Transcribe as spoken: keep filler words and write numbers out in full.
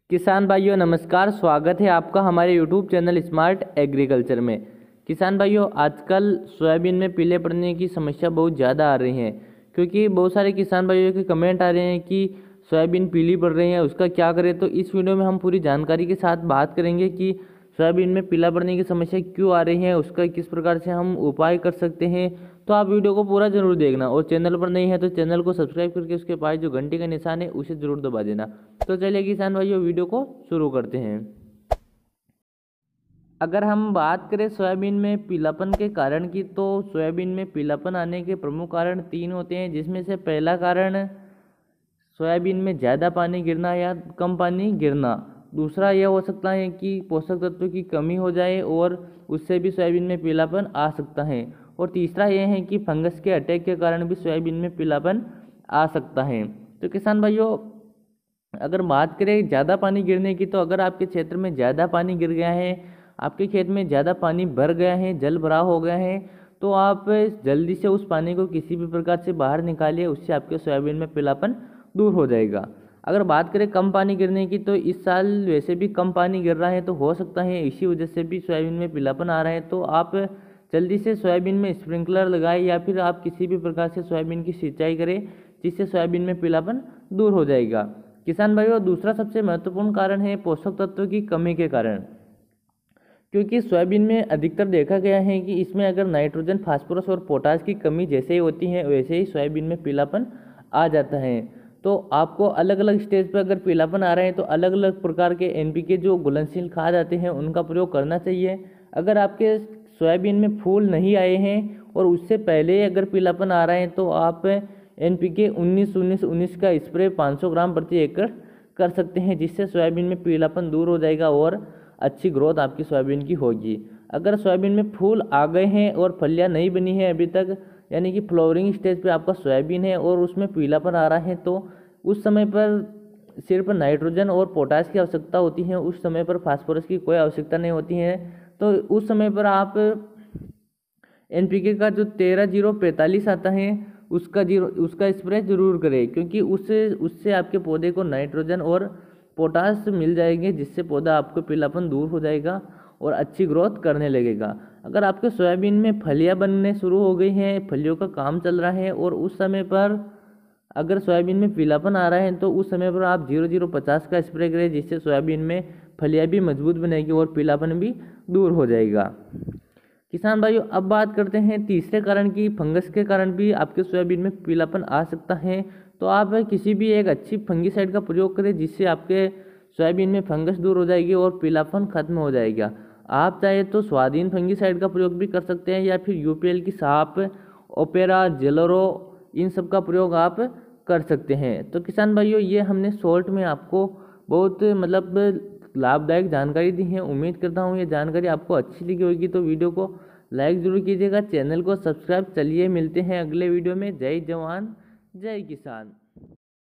किसान भाइयों नमस्कार। स्वागत है आपका हमारे यूट्यूब चैनल स्मार्ट एग्रीकल्चर में। किसान भाइयों आजकल सोयाबीन में पीले पड़ने की समस्या बहुत ज़्यादा आ रही है, क्योंकि बहुत सारे किसान भाइयों के कमेंट आ रहे हैं कि सोयाबीन पीली पड़ रही है, उसका क्या करें। तो इस वीडियो में हम पूरी जानकारी के साथ बात करेंगे कि सोयाबीन में पीला पड़ने की समस्या क्यों आ रही है, उसका किस प्रकार से हम उपाय कर सकते हैं। तो आप वीडियो को पूरा जरूर देखना, और चैनल पर नहीं है तो चैनल को सब्सक्राइब करके उसके पास जो घंटी का निशान है उसे जरूर दबा देना। तो चलिए किसान भाइयों वीडियो को शुरू करते हैं। अगर हम बात करें सोयाबीन में पीलापन के कारण की, तो सोयाबीन में पीलापन आने के प्रमुख कारण तीन होते हैं, जिसमें से पहला कारण सोयाबीन में ज़्यादा पानी गिरना या कम पानी गिरना। दूसरा यह हो सकता है कि पोषक तत्वों की कमी हो जाए और उससे भी सोयाबीन में पीलापन आ सकता है। और तीसरा यह है कि फंगस के अटैक के कारण भी सोयाबीन में पीलापन आ सकता है। तो किसान भाइयों अगर बात करें ज़्यादा पानी गिरने की, तो अगर आपके क्षेत्र में ज़्यादा पानी गिर गया है, आपके खेत में ज़्यादा पानी भर गया है, जल भराव हो गया है, तो आप जल्दी से उस पानी को किसी भी प्रकार से बाहर निकालिए, उससे आपके सोयाबीन में पीलापन दूर हो जाएगा। अगर बात करें कम पानी गिरने की, तो इस साल वैसे भी कम पानी गिर रहा है, तो हो सकता है इसी वजह से भी सोयाबीन में पीलापन आ रहा है। तो आप जल्दी से सोयाबीन में स्प्रिंकलर लगाएं या फिर आप किसी भी प्रकार से सोयाबीन की सिंचाई करें, जिससे सोयाबीन में पीलापन दूर हो जाएगा। किसान भाइयों दूसरा सबसे महत्वपूर्ण कारण है पोषक तत्वों की कमी के कारण, क्योंकि सोयाबीन में अधिकतर देखा गया है कि इसमें अगर नाइट्रोजन, फास्फोरस और पोटास की कमी जैसे ही होती है, वैसे ही सोयाबीन में पीलापन आ जाता है। तो आपको अलग अलग स्टेज पर अगर पीलापन आ रहे हैं, तो अलग अलग प्रकार के एनपीके जो घुलनशील खाद आते हैं उनका प्रयोग करना चाहिए। अगर आपके सोयाबीन में फूल नहीं आए हैं और उससे पहले अगर पीलापन आ रहा है, तो आप एनपीके उन्नीस उन्नीस उन्नीस का स्प्रे पाँच सौ ग्राम प्रति एकड़ कर सकते हैं, जिससे सोयाबीन में पीलापन दूर हो जाएगा और अच्छी ग्रोथ आपकी सोयाबीन की होगी। अगर सोयाबीन में फूल आ गए हैं और फलियां नहीं बनी है अभी तक, यानी कि फ्लावरिंग स्टेज पे आपका सोयाबीन है और उसमें पीलापन आ रहा है, तो उस समय पर सिर्फ नाइट्रोजन और पोटास की आवश्यकता होती है, उस समय पर फास्फोरस की कोई आवश्यकता नहीं होती है। तो उस समय पर आप एनपीके का जो तेरह जीरो पैंतालीस आता है उसका जीरो उसका स्प्रे जरूर करें, क्योंकि उससे उससे आपके पौधे को नाइट्रोजन और पोटास मिल जाएंगे, जिससे पौधा आपको पीलापन दूर हो जाएगा और अच्छी ग्रोथ करने लगेगा। अगर आपके सोयाबीन में फलियां बनने शुरू हो गई हैं, फलियों का काम चल रहा है, और उस समय पर अगर सोयाबीन में पीलापन आ रहा है, तो उस समय पर आप जीरो जीरो पचास का स्प्रे करें, जिससे सोयाबीन में फलियां भी मजबूत बनेगी और पीलापन भी दूर हो जाएगा। किसान भाइयों अब बात करते हैं तीसरे कारण की, फंगस के कारण भी आपके सोयाबीन में पीलापन आ सकता है। तो आप किसी भी एक अच्छी फंगीसाइड का प्रयोग करें, जिससे आपके सोयाबीन में फंगस दूर हो जाएगी और पीलापन खत्म हो जाएगा। आप चाहे तो स्वाधीन फंगीसाइड का प्रयोग भी कर सकते हैं, या फिर यूपीएल की साप, ओपेरा, जेलोरो, इन सब का प्रयोग आप कर सकते हैं। तो किसान भाइयों ये हमने शॉर्ट में आपको बहुत मतलब लाभदायक जानकारी दी है। उम्मीद करता हूँ ये जानकारी आपको अच्छी लगी होगी, तो वीडियो को लाइक ज़रूर कीजिएगा, चैनल को सब्सक्राइब। चलिए मिलते हैं अगले वीडियो में। जय जवान जय किसान।